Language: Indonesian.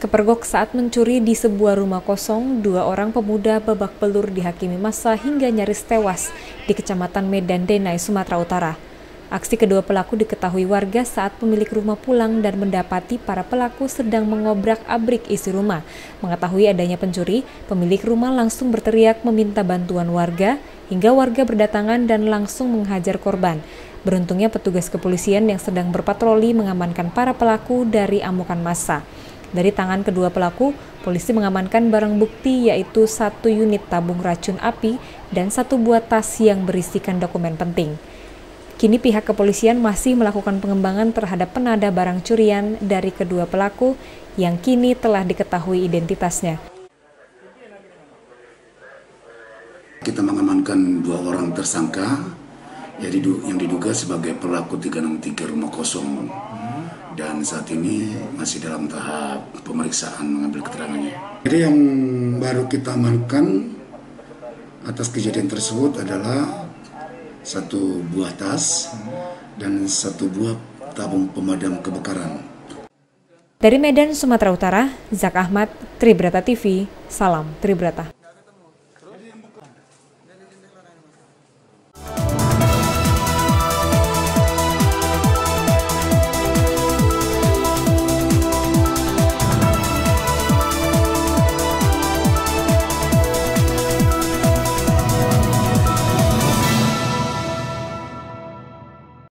Kepergok saat mencuri di sebuah rumah kosong, 2 orang pemuda babak belur dihakimi massa hingga nyaris tewas di Kecamatan Medan Denai, Sumatera Utara. Aksi kedua pelaku diketahui warga saat pemilik rumah pulang dan mendapati para pelaku sedang mengobrak-abrik isi rumah. Mengetahui adanya pencuri, pemilik rumah langsung berteriak meminta bantuan warga, hingga warga berdatangan dan langsung menghajar korban. Beruntungnya petugas kepolisian yang sedang berpatroli mengamankan para pelaku dari amukan massa. Dari tangan kedua pelaku, polisi mengamankan barang bukti yaitu 1 unit tabung racun api dan 1 buah tas yang berisikan dokumen penting. Kini pihak kepolisian masih melakukan pengembangan terhadap penada barang curian dari kedua pelaku yang kini telah diketahui identitasnya. Kita mengamankan 2 orang tersangka yang diduga sebagai pelaku 363 rumah kosong. Dan saat ini masih dalam tahap pemeriksaan mengambil keterangannya. Jadi yang baru kita amankan atas kejadian tersebut adalah 1 buah tas dan 1 buah tabung pemadam kebakaran. Dari Medan, Sumatera Utara, Zak Ahmad, Tribrata TV, salam Tribrata.